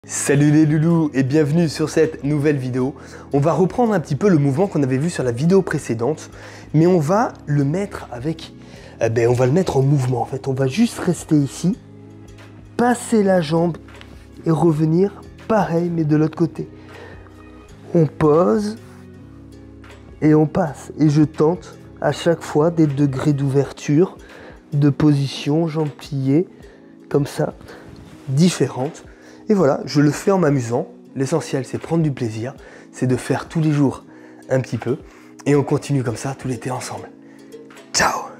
Salut les loulous et bienvenue sur cette nouvelle vidéo. On va reprendre un petit peu le mouvement qu'on avait vu sur la vidéo précédente, mais on va le mettre avec... on va le mettre en mouvement en fait. On va juste rester ici, passer la jambe et revenir pareil mais de l'autre côté. On pose et on passe. Et je tente à chaque fois des degrés d'ouverture, de position, jambes pliées, comme ça, différentes. Et voilà, je le fais en m'amusant. L'essentiel, c'est prendre du plaisir, c'est de faire tous les jours un petit peu. Et on continue comme ça tout l'été ensemble. Ciao!